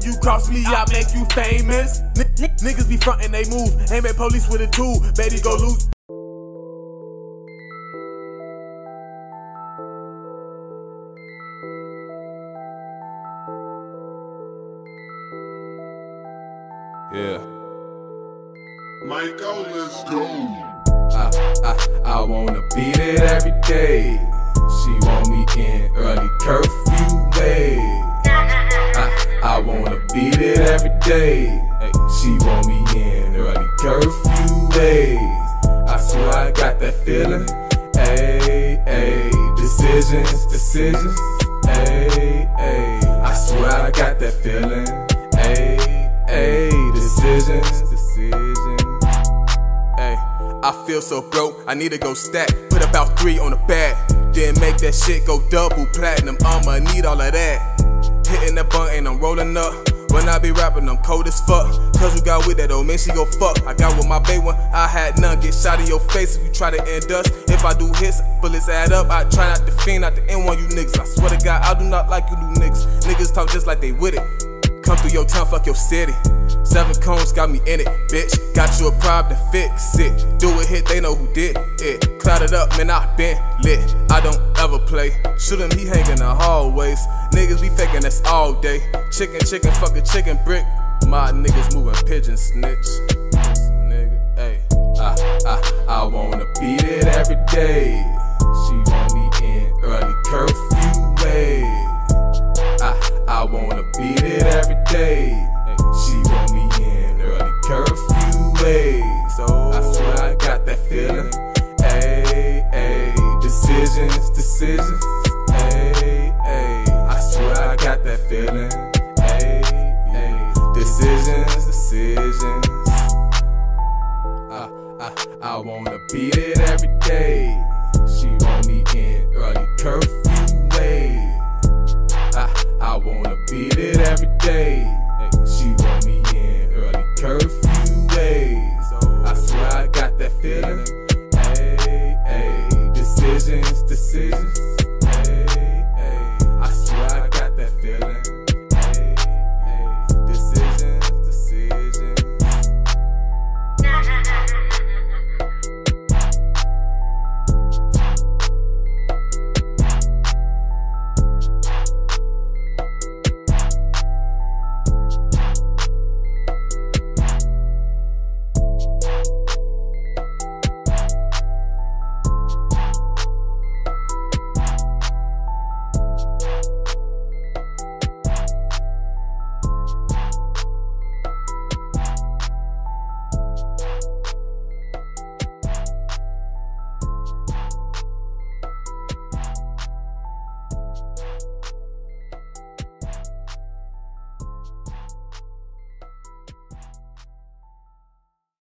you cross me, I make you famous. Niggas be frontin', they move. Aim at police with a tool, baby go loose. Yeah. Michael, let's go. I wanna beat it every day. She want me in early curfew day. I wanna beat it every day. Hey, she want me in early curfew days. I swear I got that feeling. Ay, ay, decisions. Ay, ay, I swear I got that feeling. Ay, ay, decisions. Ay, I feel so broke, I need to go stack. Put about 3 on the bag, then make that shit go double platinum. I'ma need all of that. Hitting the blunt and I'm rolling up. When I be rapping, I'm cold as fuck. Cause we got with that old man, she go fuck. I got with my baby one, I had none. Get shot in your face if you try to end us. If I do hits, bullets add up. I try not to fiend, not to end one you niggas. I swear to God, I do not like you new niggas. Niggas talk just like they with it. Come through your town, fuck your city. 7 cones got me in it, bitch. Got you a problem, fix it. Do a hit, they know who did it. Cloud it up, man, I been lit. I don't ever play. Shoot him, he hang in the hallways. Niggas be faking, that's all day. Chicken, fuck a chicken brick. My niggas moving pigeon snitch. Nigga, ayy. I wanna beat it every day. She want me in early curfew way. I wanna beat it every day. She want me in early curfew ways. So I swear I got that feeling. Ay, ay, decisions. Ay, ay, I swear I got that feeling. Ay, ay, decisions. I wanna beat it every day. She want me in early curfew ways. I wanna beat it every day.